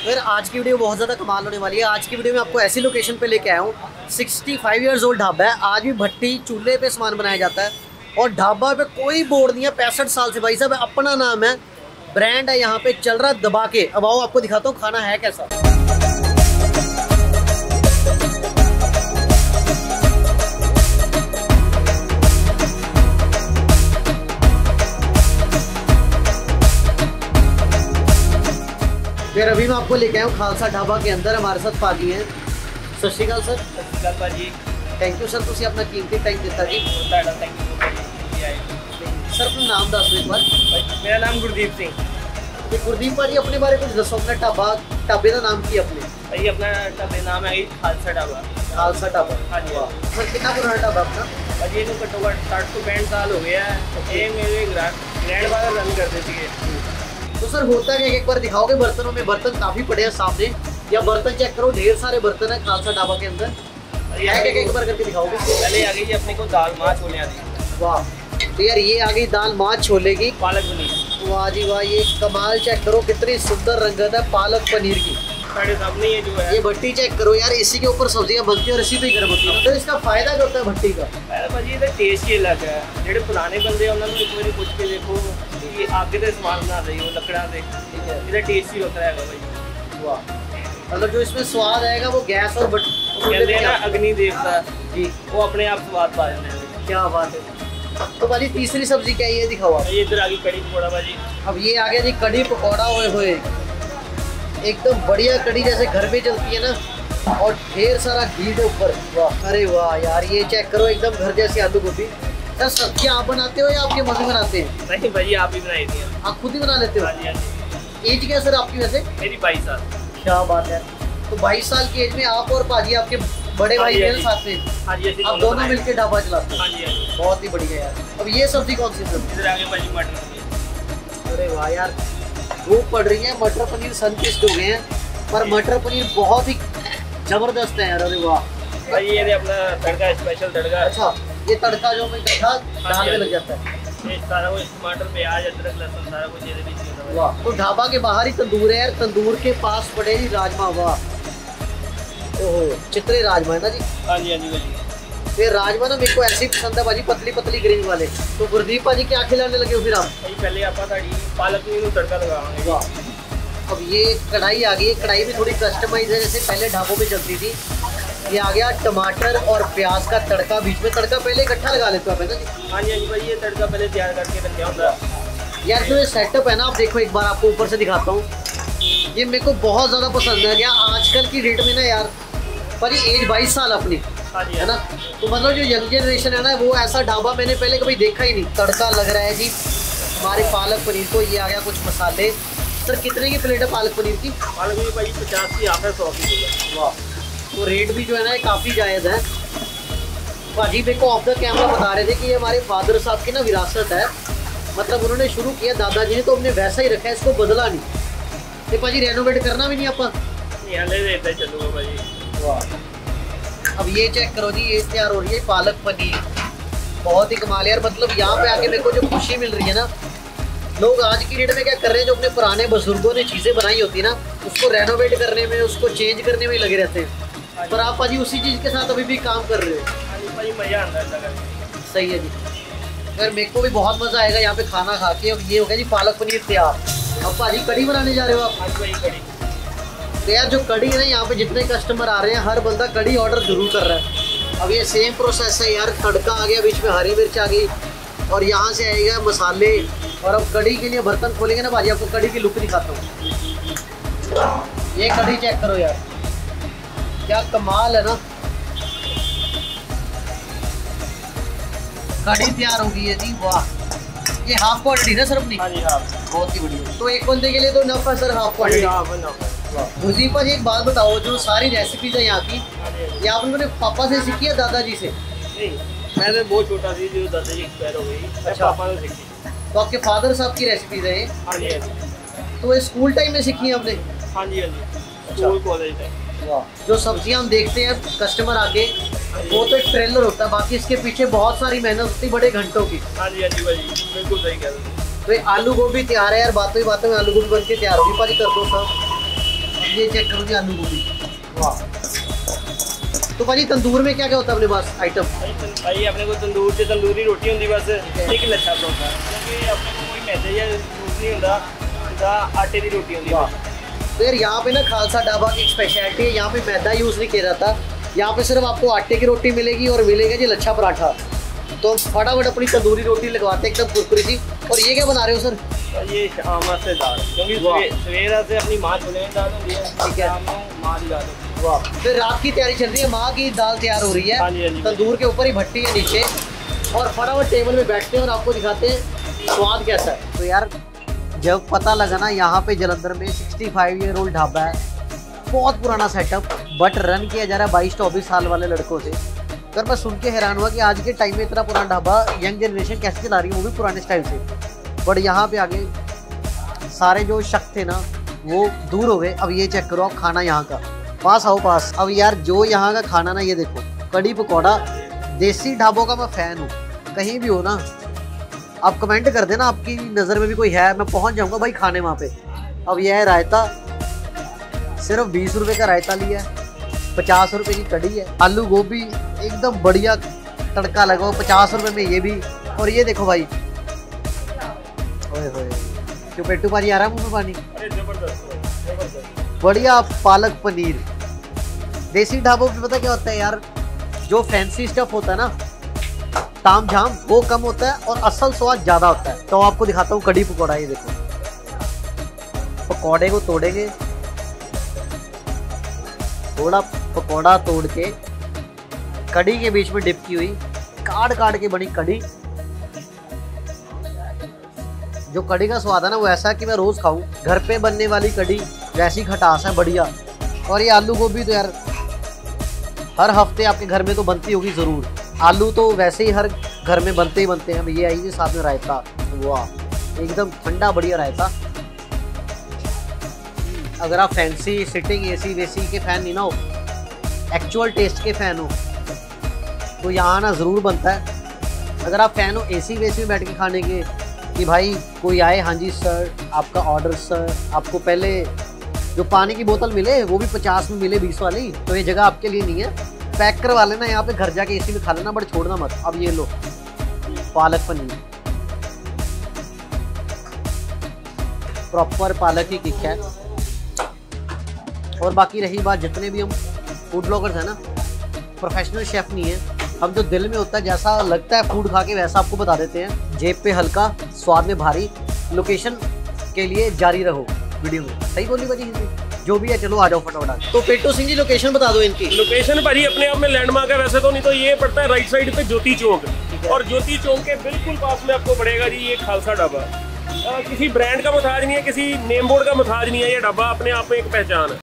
फिर आज की वीडियो बहुत ज़्यादा कमाल होने वाली है। आज की वीडियो में आपको ऐसी लोकेशन पे लेके आया हूँ, 65 ईयर्स ओल्ड ढाबा है। आज भी भट्टी चूल्हे पे सामान बनाया जाता है और ढाबा पे कोई बोर्ड नहीं है। 65 साल से भाई साहब अपना नाम है, ब्रांड है, यहाँ पे चल रहा दबा के। अब आओ आपको दिखाता हूँ खाना है कैसा। फिर अभी मैं आपको लेके आया हूँ खालसा ढाबा के अंदर। हमारे साथ पाजी हैं। सत श्री अकाल सर। सत श्री अकाल भाजी। थैंक यू सर, तुम अपना कीमती टाइम दिता जी। थैंक यू सर अपना नाम दस दो एक बार। मेरा नाम गुरदीप सिंह। तो गुरदीप भाजी अपने बारे कुछ दसो, अपना ढाबे का नाम की अपने। भाई अपना ढाबे नाम है खालसा ढाबा। खालसा ढाबा, हाँ जी। सर कितना पुराना ढाबा अपना? भाजी ये तो घट्टो घट्ट 60 से 65 साल हो गया है। ये मेरे ग्रैंडफादर रन करते थे। तो सर होता क्या, एक बार दिखाओगे बर्तनों में? बर्तन काफी पड़े हैं सामने, या बर्तन चेक करो, ढेर सारे बर्तन है खालसा ढाबा के अंदर। एक बार करके दिखाओगे? पहले आ गई जी अपने को दाल माँ छोले आती। वाह, तो यार ये आ गई दाल माँ छोले की, पालक पनीर। वाह जी वाह, ये कमाल चेक करो, कितनी सुंदर रंगत है पालक पनीर की। साढ़े सामने ये जो है, ये भट्टी चेक करो यार, इसी के ऊपर सब्जियां बनती है और इसी पे ही गर्म होती है। तो इसका फायदा क्या होता है भट्टी का? भाजी ये टेस्ट ही अलग है। जेडे पुराने बंदे उन्होंने एक बार पूछ के देखो कि आगे से सामान बना रही हो लकड़ा से, इसका टेस्ट ही होता है भाई। वाह, मतलब जो इसमें स्वाद आएगा वो गैस और कहते हैं ना अग्नि देवता जी, वो अपने आप स्वाद पा जाते हैं। क्या बात है। तो भाजी तीसरी सब्जी क्या है, ये दिखाओ आप। ये इधर आ गई कड़ी पकौड़ा भाजी। अब ये आ गया जी कड़ी पकौड़ा, हुए एकदम बढ़िया कड़ी जैसे घर में चलती है ना, और ढेर सारा घी के ऊपर। वाह, अरे वाह यार, ये चेक करो एकदम घर जैसी आलू गोभी। सर सब्जियाँ आप बनाते हो या आपके मम्मी बनाते हैं? नहीं भाई आप ही बनाई थी। आप खुद ही बना लेते हो? हाँ जी हाँ जी। एज क्या है सर आपकी वैसे? मेरी 22 साल। क्या बात है। तो 22 साल की एज में आप और पाजी आपके बड़े भाई मेरे साथ में, हाँ जी, आप दोनों मिलकर ढाबा चलाते हैं। हाँ जी। बहुत ही बढ़िया यार। अब ये सब्जी कौन सी सब्जी? इधर आगे भाजी मटर। अरे वाह यार, धूप पड़ रही है, मटर पनीर सनकिस्ट हो गए हैं, पर मटर पनीर बहुत ही जबरदस्त है यार। अरे वाह भाई ये अपना तड़का, स्पेशल तड़का। अच्छा, ये तड़का जो मैं इकट्ठा डालने लग जाता है। ये सारा कुछ टमाटर, प्याज, अदरक, लहसुन सारा कुछ ये बीच में। वाह, तो ढाबा के बाहर ही तंदूर है यार, तंदूर के पास पड़े जी राजमा। वाह, ओहो, चित्रे राजमा है ना जी? हाँ जी हाँ जी भाजी। फिर राजमा ना मेरे को ऐसे ही पसंद है भाजी, पतली पतली ग्रेवी वाले। तो गुरदीप भाजी क्या खिलाने लगे हो फिर आप? भाई पहले आप पालक पनीर में तड़का लगाएंगे। वाह, अब ये कढ़ाई आ गई है। कढ़ाई भी थोड़ी कस्टमाइज है, जैसे पहले ढाबों में चलती थी। ये आ गया टमाटर और प्याज का तड़का, बीच में तड़का पहले इकट्ठा लगा लेते हो आप, है ना जी? हाँ जी भाई, ये तड़का पहले तैयार करके रखा होता है। यार जो ये सेटअप है ना, आप देखो एक बार, आपको ऊपर से दिखाता हूँ। ये मेरे को बहुत ज़्यादा पसंद है। क्या आजकल की डेट में ना यार, पर ये एज 22 साल अपनी, हाँ जी है ना, तो मतलब जो यंग जनरेशन है ना, वो ऐसा ढाबा मैंने पहले कभी देखा ही नहीं। तड़का लग रहा है जी हमारे पालक पनीर को। ये आ गया कुछ मसाले। सर कितने की प्लेट है पालक पनीर की? पालक पनीर भाई 50 की, आप 100 की। वाह, तो रेट भी जो है ना काफ़ी जायज़ है। भाजी मेरे को ऑफ द कैमरा बता रहे थे कि ये हमारे फादर साहब की ना विरासत है, मतलब उन्होंने शुरू किया दादाजी ने, तो हमने वैसा ही रखा है, इसको बदला नहीं। तो भाजी रेनोवेट करना भी नहीं आप? चलो भाई। वाह, अब ये चेक करो जी, ये तैयार हो रही है पालक पनीर। बहुत ही कमाल यार, मतलब यहाँ पे आके मेरे को जो खुशी मिल रही है ना, लोग आज की डेट में क्या कर रहे हैं, जो अपने पुराने बुजुर्गों ने चीज़ें बनाई होती है ना, उसको रेनोवेट करने में, उसको चेंज करने में लगे रहते हैं। पर आप भाजी उसी चीज़ के साथ अभी भी काम कर रहे हो। भाई मज़ा आता है। सही है जी। अगर मेरे को भी बहुत मज़ा आएगा यहाँ पे खाना खा के। अब ये हो गया जी पालक पनीर तैयार। अब भाजी कड़ी बनाने जा रहे हो आप? हाँ भाई कड़ी। तो यार जो कड़ी है ना, यहाँ पे जितने कस्टमर आ रहे हैं, हर बंदा कड़ी ऑर्डर जरूर कर रहा है। अब ये सेम प्रोसेस है यार, तड़का आ गया, बीच में हरी मिर्च आ गई, और यहाँ से आएगा मसाले, और अब कड़ी के लिए बर्तन खोलेंगे ना भाजी, आपको कड़ी की लुक दिखाता हूँ। ये कड़ी चेक करो यार, क्या कमाल है ना। कड़ी तैयार हो गई है जी। वाह, ये हाफ क्वालिटी ना सर अपनी? हाँ जी हाँ। बहुत ही बढ़िया। तो एक बंदे के लिए तो नफ है sir half quality. Gurdeep ji एक बात बताओ, जो सारी रेसिपीज है यहाँ की, ये आपने अपने पापा से सीखी है दादाजी से? नहीं, मैंने बहुत छोटा थी जो दादाजी एक्सपायर हो गई। अच्छा, पापा ने सीखी। तो आपके फादर साहब की रेसिपीज है ये? हाँ जी हाँ जी। तो ये स्कूल टाइम में सीखी है आपने? हाँ जी हाँ जी, स्कूल कॉलेज टाइम। वाह, जो सब्जियाँ हम देखते हैं कस्टमर आके, वो तो एक ट्रेलर होता है, बाकी इसके पीछे बहुत सारी मेहनत होती है, बड़े घंटों की। हाँ जी भाई, बिल्कुल सही कह रहे हैं। तो ये आलू गोभी तैयार है यार, बातों ही बातों में आलू गोभी बन के तैयार होगी। पाजी कर दो सर। ये चेक करो जी आलू गोभी, वाह। तो भाजी तंदूर में क्या क्या होता है अपने पास आइटम? भाई अपने को तंदूर से तंदूरी रोटी होती बस, एक लच्छा परोठा, क्योंकि अपने को कोई मैदे या दूध नहीं होता, सीधा आटे की रोटी होती है। तो यार यहाँ पे ना खालसा ढाबा की एक स्पेशलिटी है, यहाँ पे मैदा यूज़ नहीं किया जाता, यहाँ पे सिर्फ आपको आटे की रोटी मिलेगी और मिलेगा जी लच्छा पराठा। तो फटाफट अपनी तंदूरी रोटी लगवाते हैं एकदम कुरकुरी सी। और ये क्या बना रहे हो सर? ये आमद से दाल, क्योंकि सवेरा से अपनी माँ छोले दाल होती है, ठीक है, माँ की दाल। वाह। फिर रात की तैयारी चल रही है, माँ की दाल तैयार हो रही है। हाँ जी, हाँ जी। तंदूर के ऊपर ही भट्टी है नीचे, और फटाफट टेबल में बैठते हैं और आपको दिखाते हैं स्वाद कैसा है। तो यार जब पता लगा ना यहाँ पे जलंधर में 65 ईयर ओल्ड ढाबा है, बहुत पुराना सेटअप, बट रन किया जा रहा है 22-24 साल वाले लड़कों से। अगर मैं सुन के हैरान हुआ कि आज के टाइम में इतना पुराना ढाबा यंग जनरेशन कैसे चला रही है, वो भी पुराने स्टाइल से। बट यहाँ पे आगे सारे जो शक थे ना वो दूर हो गए। अब ये चेक करो आप खाना यहाँ का, पास आओ पास। अब यार जो यहाँ का खाना ना, ये देखो कड़ी पकौड़ा। देसी ढाबों का मैं फ़ैन हूँ, कहीं भी हो ना आप कमेंट कर देना आपकी नज़र में भी कोई है, मैं पहुँच जाऊँगा भाई खाने वहाँ पे। अब यह है रायता, सिर्फ 20 रुपये का रायता लिया है, 50 रुपये की कड़ी है, आलू गोभी एकदम बढ़िया तड़का लगा हुआ 50 रुपये में ये भी। और ये देखो भाई, ओए होए क्यों पेट्टू पानी आ रहा है मुँह में पानी। अरे जबरदस्त बढ़िया पालक पनीर। देसी ढाबों पे पता क्या होता है यार, जो फैंसी स्टफ होता है ना ताम झाम वो कम होता है और असल स्वाद ज्यादा होता है। तो आपको दिखाता हूँ कड़ी पकौड़ा। ये देखो पकौड़े को तोड़ेंगे, थोड़ा पकौड़ा तोड़ के कड़ी के बीच में डिप की हुई काट काट के बनी कड़ी। जो कड़ी का स्वाद है ना वो ऐसा है कि मैं रोज खाऊं, घर पे बनने वाली कड़ी वैसी खटास है बढ़िया। और ये आलू गोभी तो यार हर हफ्ते आपके घर में तो बनती होगी जरूर, आलू तो वैसे ही हर घर में बनते ही बनते हैं। ये आई साथ में रायता, वाह एकदम ठंडा बढ़िया रायता। अगर आप फैंसी सिटिंग एसी वेसी के फैन नहीं ना हो, एक्चुअल टेस्ट के फैन हो, तो यहाँ ना ज़रूर बनता है। अगर आप फैन हो एसी वेसी में बैठ के खाने के कि भाई कोई आए, हाँ जी सर आपका ऑर्डर सर, आपको पहले जो पानी की बोतल मिले वो भी 50 में मिले 20 वाली, तो ये जगह आपके लिए नहीं है। पैक करवा लेना यहाँ पे, घर जाके एसी में खा लेना, बट छोड़ना मत। अब ये लो पालक पनीर, प्रॉपर पालक ही किक है। और बाकी रही बात, जितने भी हम फूड ब्लॉगर्स हैं ना, प्रोफेशनल शेफ नहीं है हम, जो दिल में होता है जैसा लगता है फूड खा के वैसा आपको बता देते हैं। जेब पे हल्का, स्वाद में भारी, लोकेशन के लिए जारी रहो वीडियो में। सही बोली भाजी हिंदी जो भी है। चलो आ जाओ फटाफट। तो पेट्टू सिंह जी लोकेशन बता दो इनकी। लोकेशन भाई अपने आप में लैंडमार्क है वैसे तो, नहीं तो ये पड़ता है राइट साइड पे ज्योति चौक, और ज्योति चौक के बिल्कुल पास में आपको पड़ेगा जी ये खालसा ढाबा। किसी ब्रांड का मुताज नहीं है, किसी नेम बोर्ड का मुताज नहीं है, ये ढाबा अपने आप में एक पहचान है।